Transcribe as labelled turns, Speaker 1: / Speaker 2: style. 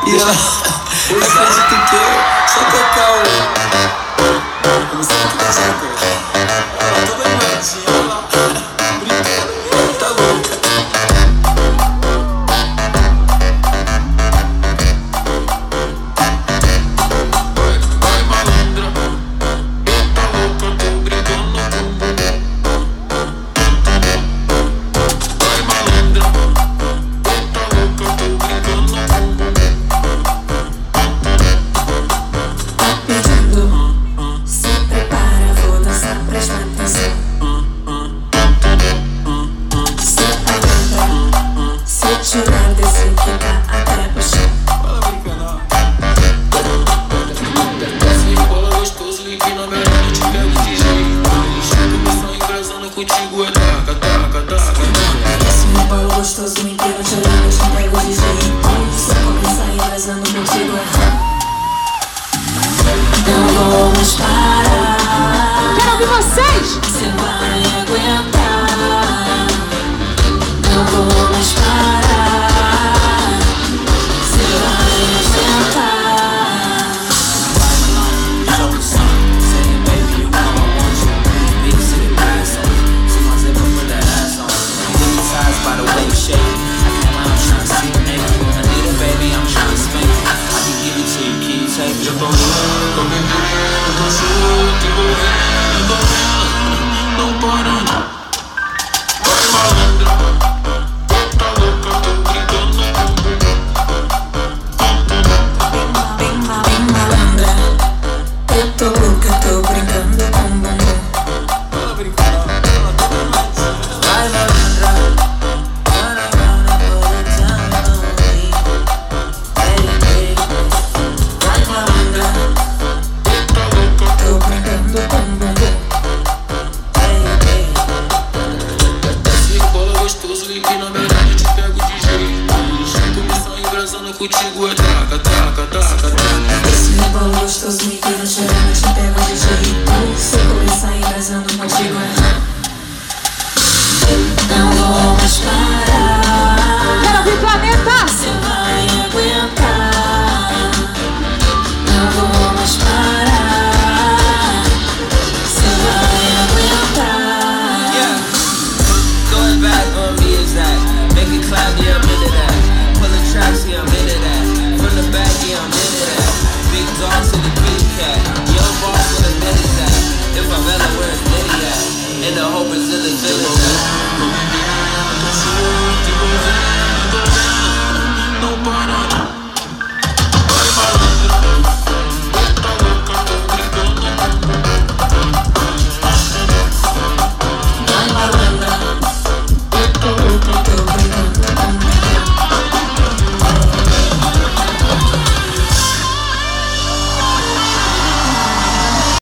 Speaker 1: E ela acredita que eu só tocar o sangue da jaca. Ela toda animadinha, olha lá, brincando, tá louca. Vai malandra, tá louca, tô brincando com o bumbum. Vai malandra, tá louca, tô brincando com o bumbum.
Speaker 2: Se prepara, vou dançar, presta atenção. Se aguenta, se tirar desse fica até o chão.
Speaker 1: Fala brincando, desce bola gostoso e que na verdade eu te pego de jeito. Começar engrasando contigo é taca, taca, taca.
Speaker 2: Desce no bolo gostoso inteiro, te olhando, te pego de jeito. Se eu começar engrasando contigo não vou mais parar.
Speaker 3: Quero ouvir vocês!
Speaker 2: Você vai aguentar. Não vou mais parar. Você vai aguentar.
Speaker 1: Eu tô louco, tô bebendo, tô solto, envolvendo, tô vendo, não parando. Vai malandra, tá louca, tô brincando com o bumbum.
Speaker 2: Bem malandra, eu tô louca, tô brincando com o bumbum.
Speaker 1: Fala brincando, ela tá animadinha.
Speaker 2: Vai malandra, vai malandra, tô brincando com o bumbum.
Speaker 1: Desce bola gostoso e que na verdade eu te pego de jeito. Se começar engrasando contigo é taca, taca, taca, taca.
Speaker 2: Esse meu bolo gostoso me tira chorando, te pego de jeito. Se eu começar engrasando contigo não vou mais parar.
Speaker 3: Quero ouvir Planeta!
Speaker 2: Você vai aguentar. Não vou mais parar. Você vai aguentar.
Speaker 4: Yeah, throw it back on me is that. Make it clap, yeah, I'm into that. Pull the tracks, yeah, I'm into that. From the back, yeah, I'm into that.